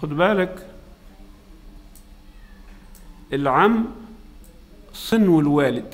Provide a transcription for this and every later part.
خد بالك، العم صنو الوالد،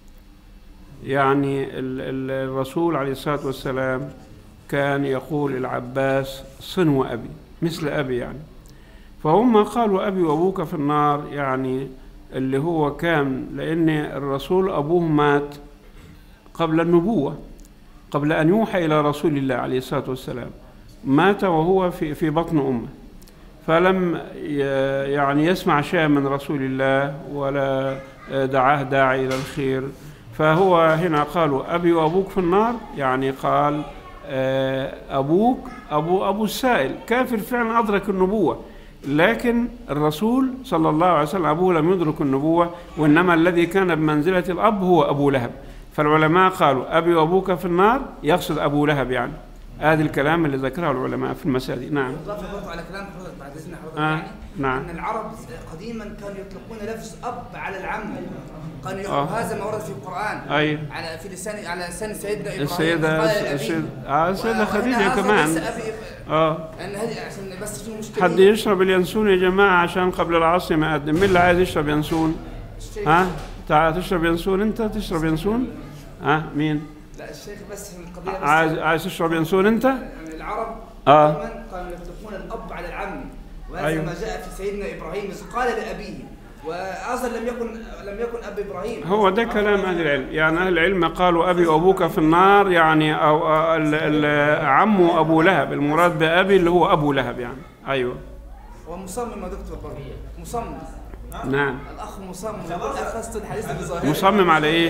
يعني الرسول عليه الصلاة والسلام كان يقول العباس صنو أبي، مثل أبي يعني. فهم قالوا أبي وأبوك في النار، يعني اللي هو كان، لأن الرسول أبوه مات قبل النبوة، قبل أن يوحى إلى رسول الله عليه الصلاة والسلام، مات وهو في بطن أمه، فلم يعني يسمع شيئا من رسول الله ولا دعاه داعي إلى الخير. فهو هنا قالوا أبي وأبوك في النار، يعني قال أبوك أبو السائل كافر فعلا أدرك النبوة، لكن الرسول صلى الله عليه وسلم أبوه لم يدرك النبوة، وإنما الذي كان بمنزلة الأب هو أبو لهب. فالعلماء قالوا أبي وأبوك في النار، يقصد أبو لهب يعني. هذا الكلام اللي ذكره العلماء في المساجد. نعم. إضافة برضه على كلام حضرتك بعد إذن حضرتك، نعم. أن العرب قديما كانوا يطلقون لفظ أب على العم، كانوا يقولوا هذا ما ورد في القرآن. أي. على لسان سيدنا إبراهيم. السيدة خديجة كمان. أن هذه عشان بس في مشكلة. حد يشرب اليانسون يا جماعة عشان قبل العصر ما أقدم. مين اللي عايز يشرب يانسون؟ تعال تشرب يانسون. أنت تشرب يانسون؟ مين؟ لا الشيخ بس في القضية بس عايز تشرب ينسون أنت؟ العرب دائما كانوا يطلقون الأب على العم، وهذا أيوه. ما جاء في سيدنا إبراهيم إذ قال لأبيه، وأصلا لم يكن أب إبراهيم. هو ده كلام أهل العلم، يعني أهل العلم قالوا أبي وأبوك في النار، يعني أو عمه أبو لهب، المراد بأبي اللي هو أبو لهب يعني. أيوه. ومصمم يا دكتور برضه، مصمم. نعم. الأخ مصمم. أخذت الحديث بظاهره. مصمم على إيه؟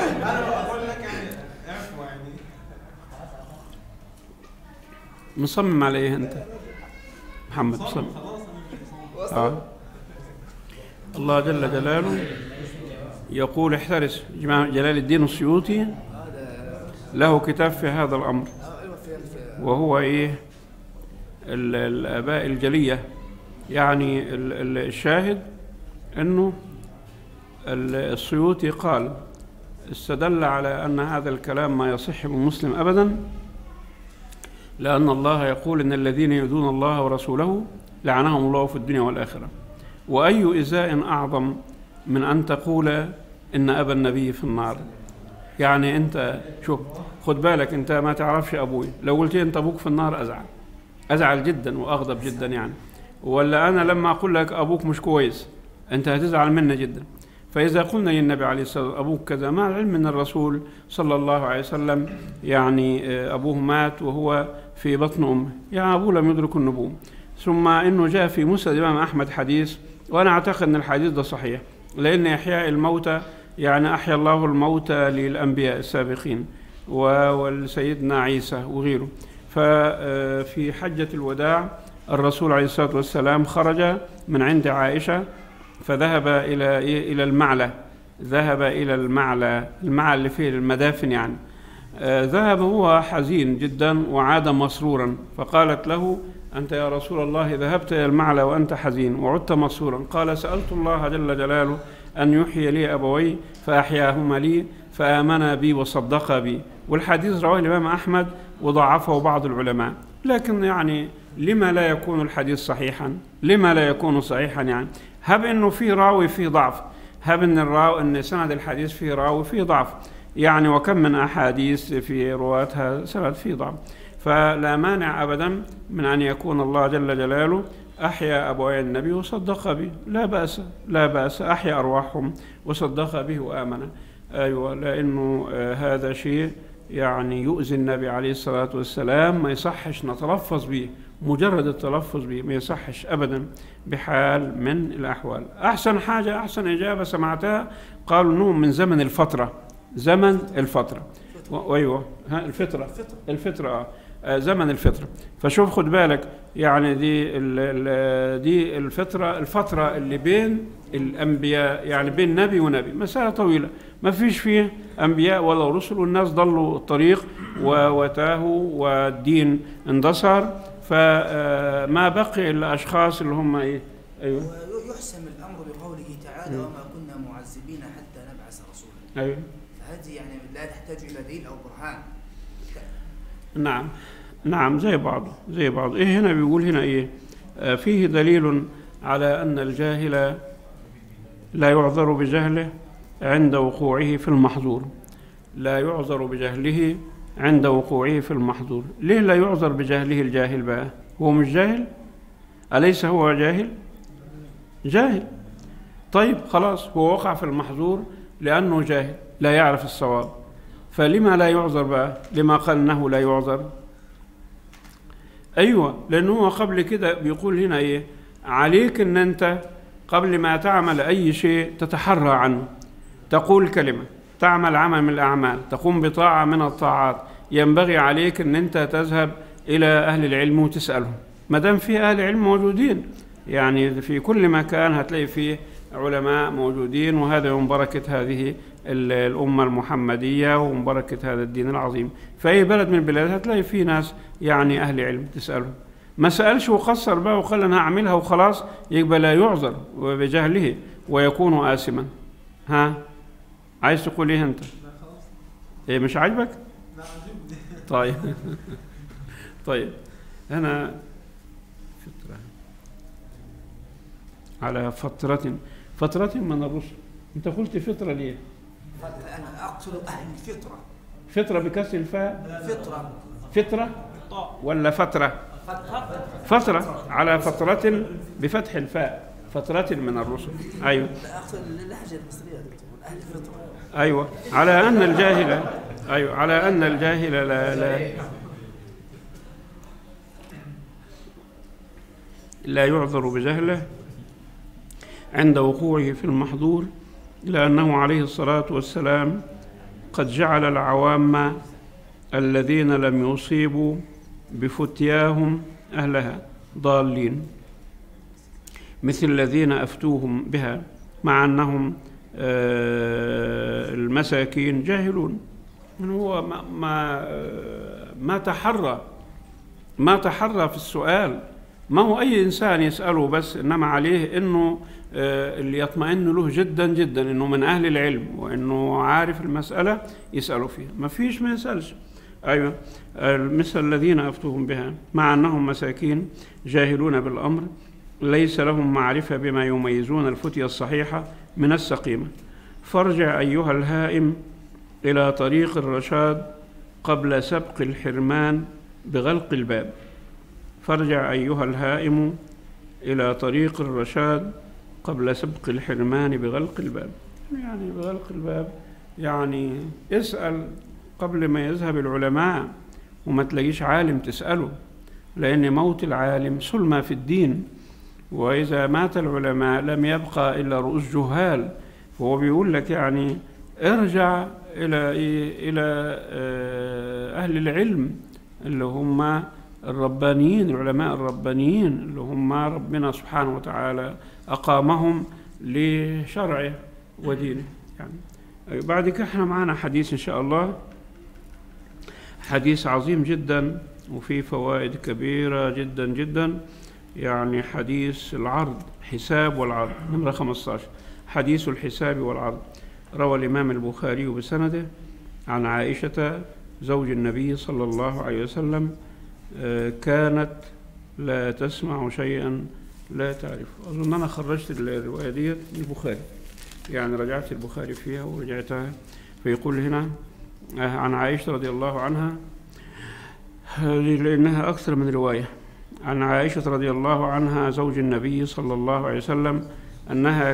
مصمم على ايه انت محمد؟ مصمم. الله جل جلاله يقول احترس. جلال الدين السيوطي له كتاب في هذا الامر، وهو ايه؟ الاباء الجليه، يعني الشاهد انه السيوطي قال استدل على ان هذا الكلام ما يصح من مسلم ابدا، لأن الله يقول إن الذين يؤذون الله ورسوله لعنهم الله في الدنيا والآخرة. وأي إزاء أعظم من أن تقول إن أبا النبي في النار؟ يعني أنت شوف، خد بالك، أنت ما تعرفش أبوي، لو قلت أنت أبوك في النار أزعل جدا وأغضب جدا يعني. ولا أنا لما أقول لك أبوك مش كويس أنت هتزعل مني جدا. فإذا قلنا للنبي عليه الصلاة والسلام أبوك كذا، مع العلم أن الرسول صلى الله عليه وسلم يعني أبوه مات وهو في بطن أمه، يعني أبوه لم يدرك النبوة. ثم إنه جاء في مسند الإمام أحمد حديث، وأنا أعتقد أن الحديث ده صحيح، لأن إحياء الموتى يعني أحيا الله الموتى للأنبياء السابقين والسيدنا عيسى وغيره. ففي حجة الوداع الرسول عليه الصلاة والسلام خرج من عند عائشة فذهب إلى المعلى، ذهب إلى المعلى اللي فيه المدافن يعني. ذهب هو حزين جدا وعاد مسرورا، فقالت له أنت يا رسول الله ذهبت إلى المعلى وأنت حزين وعدت مسرورا؟ قال سألت الله جل جلاله أن يحيي لي أبوي فأحياهما لي فآمنا بي وصدقا بي. والحديث رواه الإمام أحمد وضعفه بعض العلماء، لكن يعني لما لا يكون الحديث صحيحا؟ لما لا يكون صحيحا يعني؟ هب إنه فيه راوي فيه ضعف، هب إن سند الحديث فيه راوي فيه ضعف يعني، وكم من أحاديث في رواتها سند فيه ضعف. فلا مانع أبدا من أن يكون الله جل جلاله أحيا أبوي النبي وصدق به، لا بأس أحيا أرواحهم وصدق به وآمن. أيوة، لأنه هذا شيء يعني يؤذي النبي عليه الصلاة والسلام، ما يصحش نتلفظ به، مجرد التلفظ به ما يصحش أبدا بحال من الأحوال. أحسن حاجة، أحسن إجابة سمعتها قالوا إنه من زمن الفترة، زمن الفترة. أيوة، الفترة زمن الفترة. فشوف خد بالك، يعني دي الفترة اللي بين الأنبياء، يعني بين نبي ونبي مسألة طويلة، ما فيش فيه أنبياء ولا رسل، والناس ضلوا الطريق وتاهوا والدين اندثر، فما بقي إلا أشخاص اللي هم إيه. أيوة. ويحسم الأمر بقوله تعالى وما كنا معذبين حتى نبعث رسولا. أيوة. فهذه يعني لا تحتاج إلى دليل أو برهان. نعم زي بعض. إيه هنا بيقول هنا إيه؟ فيه دليل على أن الجاهل لا يعذر بجهله عند وقوعه في المحظور. لا يعذر بجهله عند وقوعه في المحظور. ليه لا يعذر بجهله الجاهل بقى؟ هو مش جاهل؟ أليس هو جاهل؟ جاهل. طيب خلاص، هو وقع في المحظور لأنه جاهل لا يعرف الصواب، فلما لا يعذر بقى؟ لما قال أنه لا يعذر؟ أيوة، لأنه هو قبل كده بيقول هنا إيه؟ عليك أن أنت قبل ما تعمل أي شيء تتحرى عنه، تقول كلمة، تعمل عمل من الأعمال، تقوم بطاعة من الطاعات، ينبغي عليك أن أنت تذهب إلى أهل العلم وتسألهم. ما دام في أهل علم موجودين، يعني في كل مكان هتلاقي فيه علماء موجودين، وهذا من بركة هذه الأمة المحمدية ومن بركة هذا الدين العظيم. في أي بلد من البلاد هتلاقي فيه ناس يعني أهل علم تسألهم. ما سألش وقصر بقى وقال أنا هعملها وخلاص، يبقى لا يعذر بجهله ويكون آثما. ها، عايز تقول إيه أنت؟ إيه مش عاجبك؟ لا عجبني. طيب طيب، أنا فترة على فترة من الرسل. أنت قلت فترة ليه؟ أنا أقصد أهل الفطرة. فترة بكسر الفاء؟ فطرة. فترة ولا فترة؟ فترة على فترة بفتح الفاء، فترة من الرسل. أيوة. لا أقصد اللهجة المصرية دكتور، أهل الفطرة. أيوة، على أن الجاهل، أيوة، على أن الجاهل لا يعذر بجهله عند وقوعه في المحظور، لأنه عليه الصلاة والسلام قد جعل العوام الذين لم يصيبوا بفتياهم أهلها ضالين، مثل الذين أفتوهم بها، مع أنهم المساكين جاهلون. من هو ما تحرى في السؤال. ما هو أي إنسان يسأله بس، إنما عليه إنه اللي يطمئن له جدا جدا إنه من أهل العلم وإنه عارف المسألة يسأله فيها. ما فيش ما يسألش. أيوة، مثل الذين أفتوهم بها، مع أنهم مساكين جاهلون بالأمر، ليس لهم معرفة بما يميزون الفتية الصحيحة من السقيمة. فارجع أيها الهائم إلى طريق الرشاد قبل سبق الحرمان بغلق الباب. فارجع أيها الهائم إلى طريق الرشاد قبل سبق الحرمان بغلق الباب. يعني بغلق الباب يعني اسأل قبل ما يذهب العلماء، وما تلاقيش عالم تسأله، لأن موت العالم سلمة في الدين، وإذا مات العلماء لم يبقى إلا رؤوس جهال. فهو بيقول لك يعني ارجع إلى أهل العلم اللي هم الربانيين، العلماء الربانيين اللي هم ربنا سبحانه وتعالى أقامهم لشرعه ودينه. يعني بعد كده احنا معانا حديث إن شاء الله، حديث عظيم جدا وفيه فوائد كبيرة جدا جدا. يعني حديث العرض، حساب والعرض، نمرة 15، حديث الحساب والعرض. روى الإمام البخاري بسنده عن عائشة زوج النبي صلى الله عليه وسلم كانت لا تسمع شيئا لا تعرف. أظن أنا خرجت الرواية دي من البخاري، يعني رجعت البخاري فيها ورجعتها. فيقول هنا عن عائشة رضي الله عنها، لأنها أكثر من رواية، عن عائشة رضي الله عنها زوج النبي صلى الله عليه وسلم أنها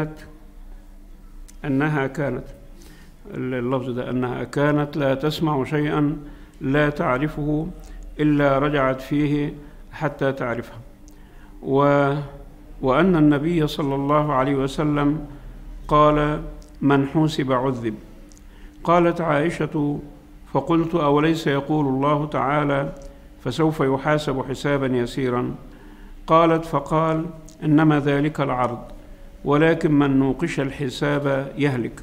كانت اللفظ ده، أنها كانت لا تسمع شيئا لا تعرفه إلا رجعت فيه حتى تعرفه، وأن النبي صلى الله عليه وسلم قال من حوسب عذب. قالت عائشة فقلت أوليس يقول الله تعالى فسوف يحاسب حسابا يسيرا؟ قالت فقال إنما ذلك العرض، ولكن من نوقش الحساب يهلك.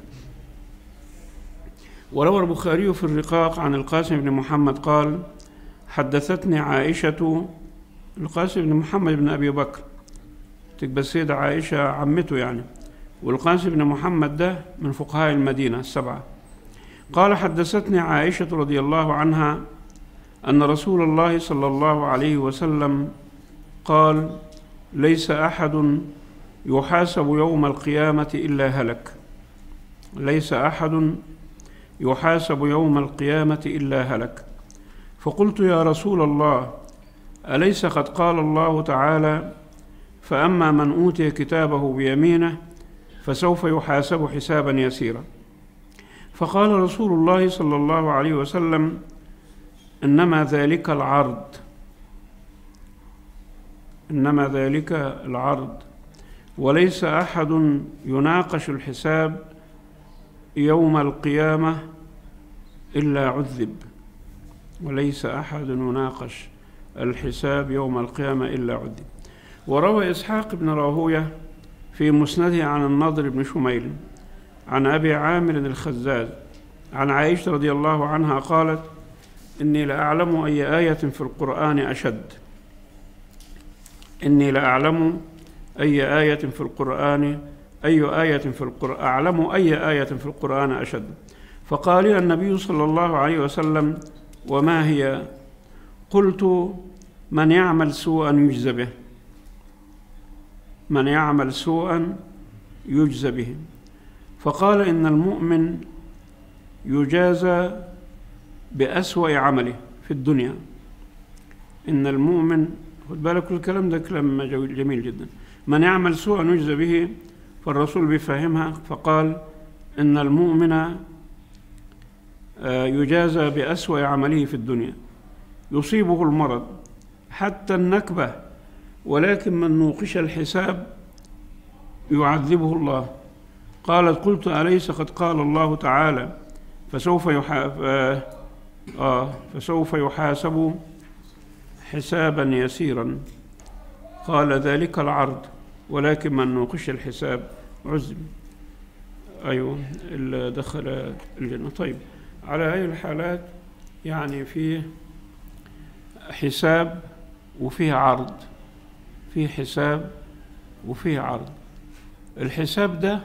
وروى البخاري في الرقاق عن القاسم بن محمد قال حدثتني عائشة، القاسم بن محمد بن أبي بكر، تبقى السيدة عائشة عمته يعني، والقاسم بن محمد ده من فقهاء المدينة السبعة. قال حدثتني عائشة رضي الله عنها أن رسول الله صلى الله عليه وسلم قال ليس أحد يحاسب يوم القيامة إلا هلك. ليس أحد يحاسب يوم القيامة إلا هلك. فقلت يا رسول الله أليس قد قال الله تعالى فأما من أوتي كتابه بيمينه فسوف يحاسب حسابا يسيرا؟ فقال رسول الله صلى الله عليه وسلم إنما ذلك العرض، إنما ذلك العرض، وليس أحد يناقش الحساب يوم القيامة إلا عذب. وليس أحد يناقش الحساب يوم القيامة إلا عذب. وروى إسحاق بن راهوية في مسنده عن النضر بن شميل عن أبي عامر الخزاز عن عائشة رضي الله عنها قالت إني لأعلم أي آية في القرآن أشد، إني لأعلم أي آية في القرآن أعلم أي آية في القرآن أشد. فقال لي النبي صلى الله عليه وسلم وما هي؟ قلت من يعمل سوءا يجزى به، من يعمل سوءا يجزى به. فقال إن المؤمن يجازى بأسوأ عمله في الدنيا. إن المؤمن، خد بالك الكلام ده كلام جميل جدا، من يعمل سوءا يجزى به. فالرسول بيفهمها فقال إن المؤمن يجازى بأسوأ عمله في الدنيا، يصيبه المرض حتى النكبة، ولكن من نوقش الحساب يعذبه الله. قالت قلت أليس قد قال الله تعالى فسوف يحاسب حسابا يسيرا؟ قال ذلك العرض، ولكن من نوقش الحساب عذب. أيوة اللي دخل الجنة. طيب، على هذه الحالات يعني فيه حساب وفيه عرض، فيه حساب وفيه عرض. الحساب ده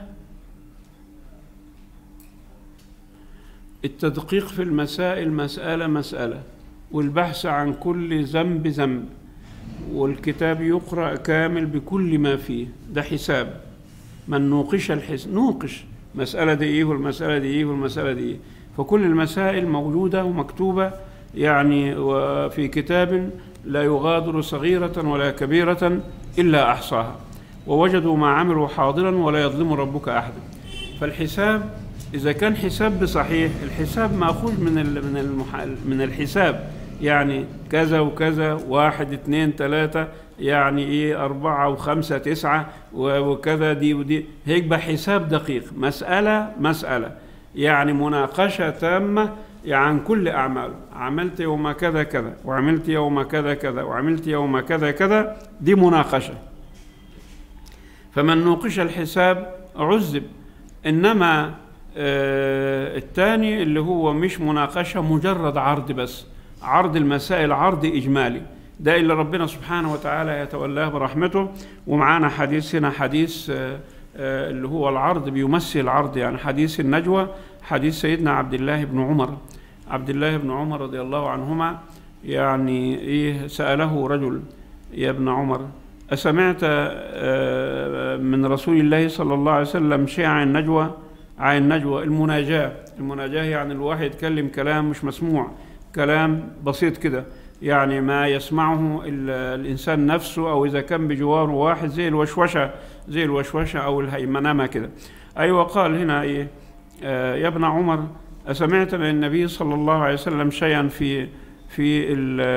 التدقيق في المسائل مسألة، والبحث عن كل ذنب ذنب، والكتاب يقرأ كامل بكل ما فيه، ده حساب. من نوقش نوقش مسألة دي إيه والمسألة دي إيه والمسألة دي إيه، فكل المسائل موجودة ومكتوبة يعني وفي كتاب لا يغادر صغيرة ولا كبيرة إلا أحصاها، ووجدوا ما عملوا حاضرا ولا يظلم ربك أحدا. فالحساب إذا كان حساب بصحيح، الحساب مأخوذ من الحساب، يعني كذا وكذا، 1 2 3 يعني إيه 4 و5 9 وكذا، دي ودي، هيك بقى حساب دقيق. مسألة يعني مناقشة تامة عن كل أعمال، عملت يوم كذا كذا، وعملت يوم كذا كذا، وعملت يوم كذا كذا، دي مناقشة. فمن نوقش الحساب عذب. إنما الثاني اللي هو مش مناقشة، مجرد عرض بس، عرض المسائل، عرض إجمالي، ده اللي ربنا سبحانه وتعالى يتولاه برحمته. ومعانا حديث هنا، حديث اللي هو العرض بيمثل العرض، يعني حديث النجوى، حديث سيدنا عبد الله بن عمر رضي الله عنهما. يعني إيه، سأله رجل يا ابن عمر أسمعت من رسول الله صلى الله عليه وسلم شيء عن النجوى؟ عن النجوى المناجاة يعني الواحد يتكلم كلام مش مسموع، كلام بسيط كده، يعني ما يسمعه الإنسان نفسه، أو إذا كان بجواره واحد، زي الوشوشة أو الهيمنامة كده. أيوة، قال هنا إيه يا ابن عمر أسمعت من النبي صلى الله عليه وسلم شيئا في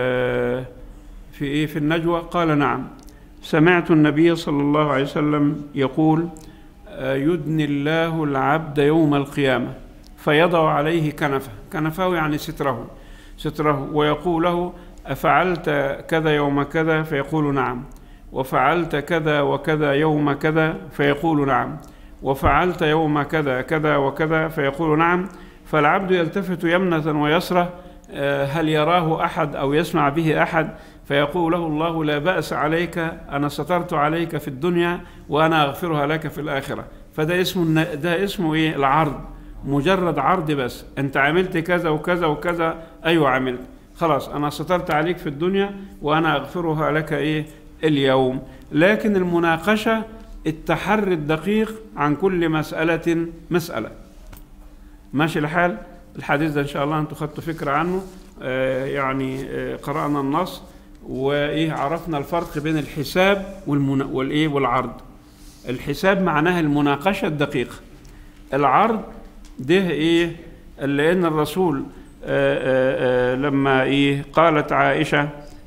النجوى؟ قال نعم، سمعت النبي صلى الله عليه وسلم يقول يدني الله العبد يوم القيامة فيضع عليه كنفه يعني ستره، ويقول له أفعلت كذا يوم كذا؟ فيقول نعم. وفعلت كذا وكذا يوم كذا؟ فيقول نعم. وفعلت يوم كذا كذا وكذا؟ فيقول نعم. فالعبد يلتفت يمنة ويسرة هل يراه أحد أو يسمع به أحد؟ فيقول له الله لا بأس عليك، أنا سترت عليك في الدنيا وأنا أغفرها لك في الآخرة. فده اسمه إيه؟ العرض، مجرد عرض بس. أنت عملت كذا وكذا وكذا، أيوة عملت، خلاص أنا سترت عليك في الدنيا وأنا أغفرها لك إيه اليوم، لكن المناقشة التحري الدقيق عن كل مسألة مسألة. ماشي الحال؟ الحديث ده إن شاء الله أنتم خدتوا فكرة عنه. يعني قرأنا النص وإيه عرفنا الفرق بين الحساب والعرض. الحساب معناها المناقشة الدقيقة. العرض ده إيه؟ لأن الرسول لما إيه قالت عائشة،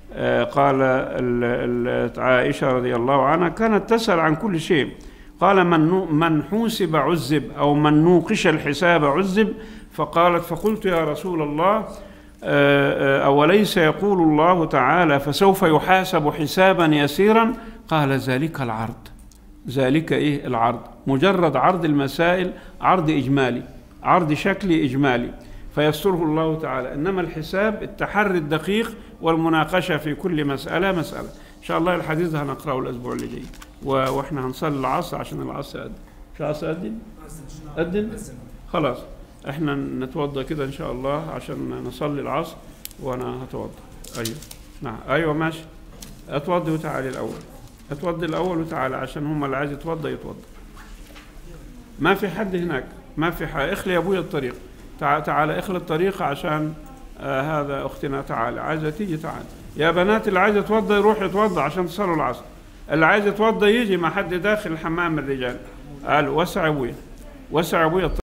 قالت عائشة رضي الله عنها كانت تسأل عن كل شيء، قال من حوسب عذب أو من نوقش الحساب عذب، فقلت يا رسول الله أوليس يقول الله تعالى فسوف يحاسب حسابا يسيرا؟ قال ذلك العرض. ذلك إيه العرض؟ مجرد عرض المسائل، عرض إجمالي، عرض شكلي إجمالي فيستره الله تعالى. إنما الحساب التحري الدقيق والمناقشة في كل مسألة مسألة. إن شاء الله الحديث ده هنقرأه الأسبوع اللي جاي، وإحنا هنصلي العصر عشان العصر أذن. مش العصر أذن؟ خلاص إحنا نتوضأ كده إن شاء الله عشان نصلي العصر، وأنا هتوضأ. أيوه نعم أيوه ماشي. أتوضي وتعالي الأول، أتوضي الأول وتعالى عشان هم اللي عايز يتوضأ. ما في حد هناك، ما في حد. اخلي يا أبويا الطريق، تعالى اخلي الطريق عشان هذا أختنا تعالى عايزة تيجي. تعالى يا بنات، اللي عايز يتوضأ يروح يتوضأ عشان تصلوا العصر، اللي عايز يتوضأ يجي، ما حد داخل الحمام من الرجال. قال وسع أبويا، وسع أبويا.